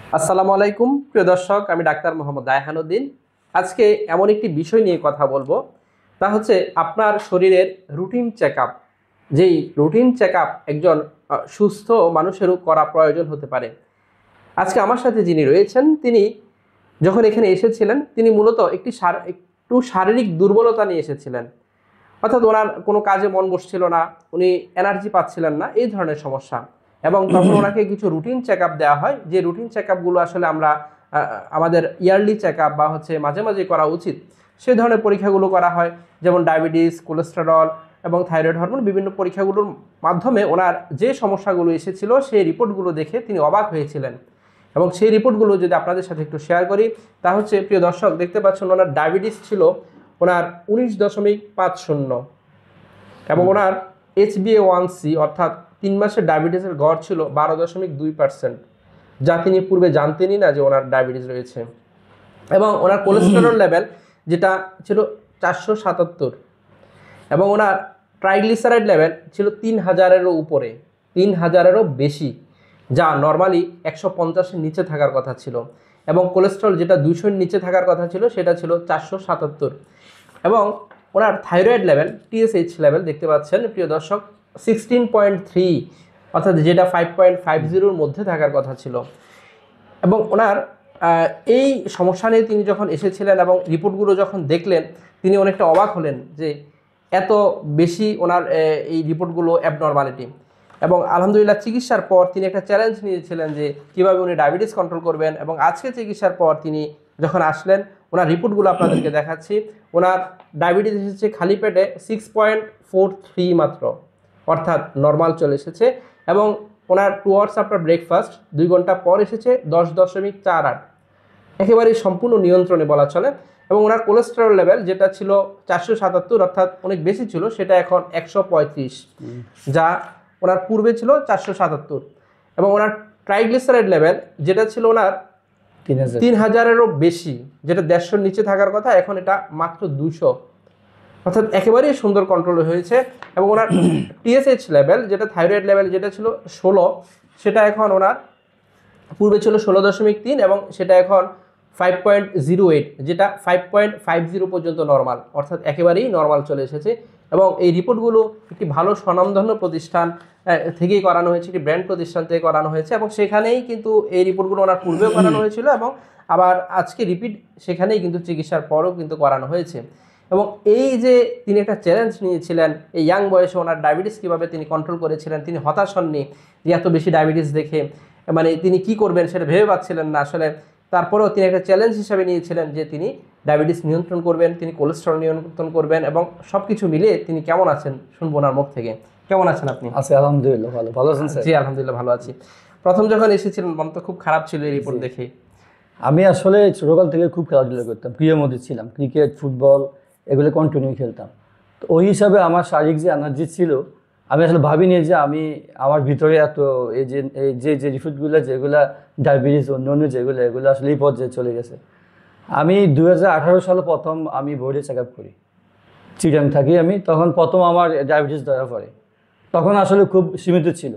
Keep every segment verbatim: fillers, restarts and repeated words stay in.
আসসালামু আলাইকুম প্রিয় দর্শক, আমি ডাক্তার মোহাম্মদ রায়হানুদ্দিন। আজকে এমন একটি বিষয় নিয়ে কথা বলবো, তা হচ্ছে আপনার শরীরের রুটিন চেক আপ। যেই রুটিন চেক আপ একজন আহ, সুস্থ মানুষেরও করা প্রয়োজন হতে পারে। আজকে আমার সাথে যিনি রয়েছেন, তিনি যখন এখানে এসেছিলেন, তিনি মূলত একটি শার- একটু শারীরিক দুর্বলতা নিয়ে এসেছিলেন। অর্থাৎ ওনার কোনো কাজে মন বসছিল না, উনি এনার্জি পাচ্ছিলেন না, এই ধরনের সমস্যা। এবং তখন ওনাকে কিছু রুটিন চেক আপ দেওয়া হয়, যে রুটিন চেক আপগুলো আসলে আমরা আহ, আমাদের ইয়ারলি চেক আপ বা হচ্ছে মাঝে মাঝে করা উচিত, সেই ধরনের পরীক্ষাগুলো করা হয়। যেমন ডায়াবেটিস, কোলেস্টেরল এবং থাইরয়েড হরমোন, বিভিন্ন পরীক্ষাগুলোর মাধ্যমে ওনার যে সমস্যাগুলো এসেছিল সেই রিপোর্টগুলো দেখে তিনি অবাক হয়েছিলেন। এবং সেই রিপোর্টগুলো যদি আপনাদের সাথে একটু শেয়ার করি, তা হচ্ছে প্রিয় দর্শক, দেখতে পাচ্ছেন ওনার ডায়াবেটিস ছিল ওনার উনিশ দশমিক পাঁচ শূন্য, এবং ওনার H B A one C অর্থাৎ তিন মাসের ডায়াবেটিসের গড় ছিল বারো দশমিক দুই পার্সেন্ট, যা তিনি পূর্বে জানতেনই না যে ওনার ডায়াবেটিস রয়েছে। এবং ওনার কোলেস্টেরল লেভেল যেটা ছিল চারশো সাতাত্তর, এবং ওনার ট্রাইগ্লিসারাইড লেভেল ছিল তিন হাজারেরও উপরে, তিন হাজারেরও বেশি, যা নর্মালি একশো পঞ্চাশের নিচে থাকার কথা ছিল। এবং কোলেস্ট্রল যেটা দুইশোর নিচে থাকার কথা ছিল, সেটা ছিল চারশো সাতাত্তর। এবং ওনার থাইরয়েড লেভেল, টিএসএইচ লেভেল দেখতে পাচ্ছেন প্রিয় দর্শক, সিক্সটিন পয়েন্ট থ্রি, অর্থাৎ যেটা ফাইভ পয়েন্ট ফাইভ জিরোর মধ্যে থাকার কথা ছিল। এবং ওনার এই সমস্যা নিয়ে তিনি যখন এসেছিলেন এবং রিপোর্টগুলো যখন দেখলেন, তিনি অনেকটা অবাক হলেন যে এত বেশি ওনার এই রিপোর্টগুলো অ্যাবনর্মালিটি। এবং আলহামদুলিল্লাহ চিকিৎসার পর তিনি একটা চ্যালেঞ্জ নিয়েছিলেন যে কীভাবে উনি ডায়াবেটিস কন্ট্রোল করবেন। এবং আজকে চিকিৎসার পর তিনি যখন আসলেন, ওনার রিপোর্টগুলো আপনাদেরকে দেখাচ্ছি। ওনার ডায়াবেটিস এসেছে খালি পেটে সিক্স পয়েন্ট ফোর থ্রি মাত্র, অর্থাৎ নর্মাল চলে এসেছে। এবং ওনার টু আওয়ার্স আফটার ব্রেকফাস্ট, দুই ঘন্টা পর এসেছে দশ দশমিক চার আট, একেবারেই সম্পূর্ণ নিয়ন্ত্রণে বলা চলে। এবং ওনার কোলেস্টেরল লেভেল যেটা ছিল চারশো সাতাত্তর, অর্থাৎ অনেক বেশি ছিল, সেটা এখন একশো পঁয়ত্রিশ, যা ওনার পূর্বে ছিল চারশো সাতাত্তর। এবং ওনার ট্রাইগ্লিসারাইড লেভেল যেটা ছিল ওনার তিন হাজারেরও বেশি, যেটা দেড়শোর নিচে থাকার কথা, এখন এটা মাত্র দুশো, অর্থাৎ একেবারেই সুন্দর কন্ট্রোল হয়েছে। এবং ওনার টিএসএইচ লেভেল যেটা থাইরয়েড লেভেল যেটা ছিল ষোলো, সেটা এখন ওনার পূর্বে ছিল ষোলো দশমিক তিন, এবং সেটা এখন ফাইভ পয়েন্ট জিরো এইট, যেটা ফাইভ পয়েন্ট ফাইভ জিরো পর্যন্ত নর্মাল, অর্থাৎ একেবারেই নর্মাল চলে এসেছে। এবং এই রিপোর্টগুলো একটি ভালো স্বনামধন্য প্রতিষ্ঠান থেকেই করানো হয়েছে, একটি ব্র্যান্ড প্রতিষ্ঠান থেকে করানো হয়েছে। এবং সেখানেই কিন্তু এই রিপোর্টগুলো ওনার পূর্বেও করানো হয়েছিল, এবং আবার আজকে রিপিট সেখানেই কিন্তু চিকিৎসার পরও কিন্তু করানো হয়েছে। এবং এই যে তিনি একটা চ্যালেঞ্জ নিয়েছিলেন, এই ইয়াং বয়সে ওনার ডায়াবেটিস কীভাবে তিনি কন্ট্রোল করেছিলেন, তিনি হতাশ হননি যে এত বেশি ডায়াবেটিস দেখে, মানে তিনি কি করবেন সেটা ভেবে পাচ্ছিলেন না আসলে। তারপরেও তিনি একটা চ্যালেঞ্জ হিসাবে নিয়েছিলেন যে তিনি ডায়াবেটিস নিয়ন্ত্রণ করবেন, তিনি কোলেস্টেরল নিয়ন্ত্রণ করবেন, এবং সব কিছু মিলিয়ে তিনি কেমন আছেন শুনবো ওনার মুখ থেকে। কেমন আছেন আপনি? আছি আলহামদুলিল্লাহ, ভালো ভালো আছেন স্যার? জি আলহামদুলিল্লাহ ভালো আছি। প্রথম যখন এসেছিলেন মন তো খুব খারাপ ছিল এই রিপোর্ট দেখে। আমি আসলে ছোটকাল থেকে খুব খেলাধুলা করতাম, প্রিয় মধ্যে ছিলাম, ক্রিকেট ফুটবল এগুলো কন্টিনিউ খেলতাম। তো ওই হিসাবে আমার শারীরিক যে এনার্জি ছিল, আমি আসলে ভাবিনি যে আমি আমার ভিতরে এত এই যে এই যে যে রিপোর্টগুলো যেগুলো ডায়াবেটিস অন্য অন্য যেগুলো এগুলো আসলে এই পর্যায়ে চলে গেছে। আমি দু হাজার আঠারো সালে প্রথম আমি বোর্ডে চেক আপ করি, চিটাং থাকি আমি, তখন প্রথম আমার ডায়াবেটিস ধরা পড়ে। তখন আসলে খুব সীমিত ছিল,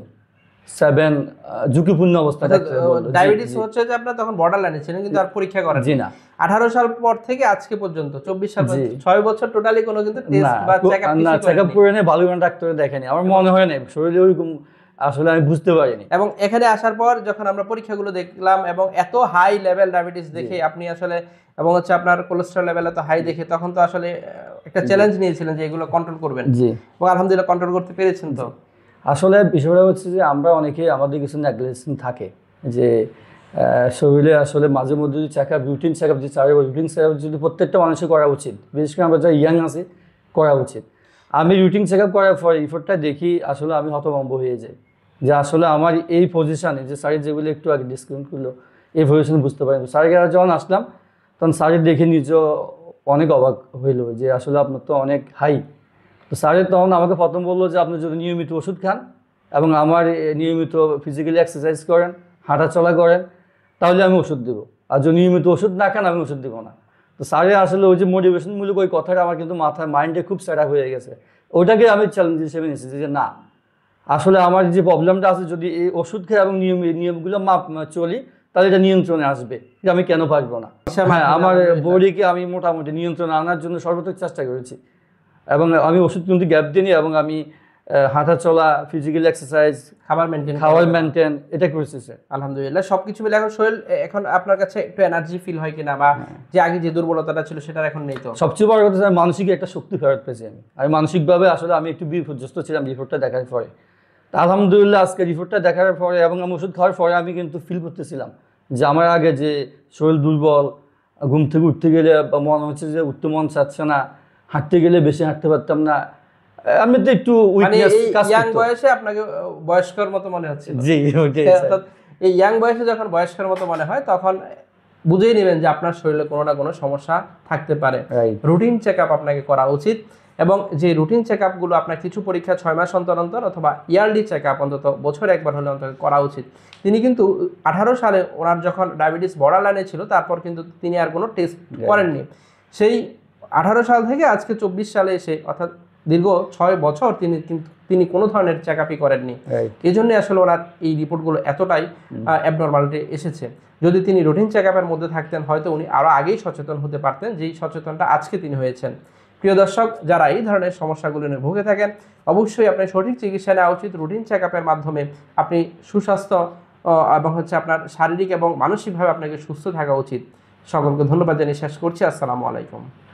সেভেন ঝুঁকিপূর্ণ অবস্থা। ডায়াবেটিস হচ্ছে যে আপনার তখন বর্ডার লাইনে ছিলেন, কিন্তু আর পরীক্ষা করেন? জি না। আঠারো সাল পর থেকে আজকে পর্যন্ত চব্বিশ সাল, ছয় বছর টোটালি কোনো কিন্তু টেস্ট বা চেক আপ না, চেক আপ করে নেই, ভালো কোনো ডাক্তার দেখেনি, আমার মনে হয় না শরীরে ওইরকম আসলে আমি বুঝতে পারিনি। এবং এখানে আসার পর যখন আমরা পরীক্ষাগুলো দেখলাম, এবং এত হাই লেভেল ডায়াবেটিস দেখে আপনি আসলে, এবং হচ্ছে আপনার কোলেস্টেরল লেভেল এত হাই দেখে, তখন তো আসলে একটা চ্যালেঞ্জ নিয়েছিলেন যে এগুলো কন্ট্রোল করবেন। জি, এবং আলহামদুলিল্লাহ কন্ট্রোল করতে পেরেছেন। তো আসলে বিষয়টা হচ্ছে যে আমরা অনেকে আমাদের কিছু নেগলেকশন থাকে যে শরীরে আসলে মাঝে মধ্যে যদি check up, routine check up যে চাই, রুটিন চেক আপ যদি প্রত্যেকটা মানুষের করা উচিত, বিশেষ করে আমরা যারা ইয়াং আছি করা উচিত। আমি রুটিন চেক আপ করার পর রিপোর্টটা দেখি, আসলে আমি হতভম্ব হয়ে যাই যে আসলে আমার এই পজিশানে যে স্যারের যেগুলো একটু আগে ডিসকাউন্ট করলো, এই পজিশনে বুঝতে পারি। স্যারের কাছে যখন আসলাম তখন স্যারের দেখে নিজে অনেক অবাক হইলো যে আসলে আপনার তো অনেক হাই। তো স্যারের তখন আমাকে প্রথম বললো যে আপনি যদি নিয়মিত ওষুধ খান এবং আমার নিয়মিত ফিজিক্যালি এক্সারসাইজ করেন, হাঁটাচলা করেন, তাহলে আমি ওষুধ দেবো, আর যদি নিয়মিত ওষুধ না খান আমি ওষুধ দেবো না। তো স্যারের আসলে ওই যে মোটিভেশনমূলক ওই কথাটা আমার কিন্তু মাথায় মাইন্ডে খুব সেট আপ হয়ে গেছে। ওটাকে আমি চ্যালেঞ্জ হিসেবে নিয়েছি যে না, আসলে আমার যে প্রবলেমটা আছে, যদি এই ওষুধ খেয়ে এবং নিয়ম নিয়মগুলো মাপ চলি, তাহলে এটা নিয়ন্ত্রণে আসবে, যে আমি কেন পারবো না। হ্যাঁ, আমার বডিকে আমি মোটামুটি নিয়ন্ত্রণে আনার জন্য সর্বোচ্চ চেষ্টা করেছি, এবং আমি ওষুধ কিন্তু গ্যাপ দিইনি, এবং আমি হাঁটা চলা, ফিজিক্যাল এক্সারসাইজ, খাবার মেনটেন খাবার মেনটেন এটা করেছি স্যার। আলহামদুলিল্লাহ। সবকিছু মিলে এখন শরীর এখন আপনার কাছে একটু এনার্জি ফিল হয় কিনা, বা যে আগে যে দুর্বলতাটা ছিল সেটা এখন নেই? তো সবচেয়ে বড় কথা স্যার, মানসিক একটা শক্তি ফেরত পেয়েছি আমি। আমি মানসিকভাবে আসলে আমি একটু বিপর্যস্ত ছিলাম রিপোর্টটা দেখার পরে। তা আলহামদুলিল্লাহ আজকে রিপোর্টটা দেখার পরে এবং আমি ওষুধ খাওয়ার পরে আমি কিন্তু ফিল করতেছিলাম যে আমার আগে যে শরীর দুর্বল, ঘুম থেকে উঠতে গেলে বা মনে হচ্ছে যে উঠতে মন চাচ্ছে না, হাঁটতে গেলে বেশি হাঁটতে পারতাম না, আমি তো একটু উইকনেস কাজ করতো। ইয়াং বয়সে আপনাকে বয়স্কর মতো মনে হচ্ছে? জি, ওইটাই স্যার। এই ইয়াং বয়সে যখন বয়স্কর মতো মনে হয় তখন বুঝেই নেবেন যে আপনার শরীরে কোনো না কোনো সমস্যা থাকতে পারে। রুটিন চেক আপ আপনাকে করা উচিত, এবং যে রুটিন চেক আপগুলো আপনার কিছু পরীক্ষা ছয় মাস অন্তর অন্তর অথবা ইয়ারলি চেক আপ অন্তত বছরে একবার হলে অন্তত করা উচিত। তিনি কিন্তু আঠারো সালে ওনার যখন ডায়াবেটিস বর্ডার লাইনে ছিল তারপর কিন্তু তিনি আর কোনো টেস্ট করেননি। সেই আঠারো সাল থেকে আজকে চব্বিশ সালে এসে অর্থাৎ দীর্ঘ ছয় বছর তিনি কিন্তু তিনি কোনো ধরনের চেক আপই করেননি। এই জন্যই আসলে ওনার এই রিপোর্টগুলো এতটাই অ্যাবনর্মালিটি এসেছে। যদি তিনি রুটিন চেক আপের মধ্যে থাকতেন হয়তো উনি আরও আগেই সচেতন হতে পারতেন, যেই সচেতনটা আজকে তিনি হয়েছেন। প্রিয় দর্শক, যারা এই ধরনের সমস্যাগুলো নিয়ে ভুগে থাকেন অবশ্যই আপনার সঠিক চিকিৎসা নেওয়া উচিত। রুটিন চেক আপের মাধ্যমে আপনি সুস্বাস্থ্য এবং হচ্ছে আপনার শারীরিক এবং মানসিকভাবে আপনাকে সুস্থ থাকা উচিত। সকলকে ধন্যবাদ জানিয়ে শেষ করছি। আসসালামু আলাইকুম।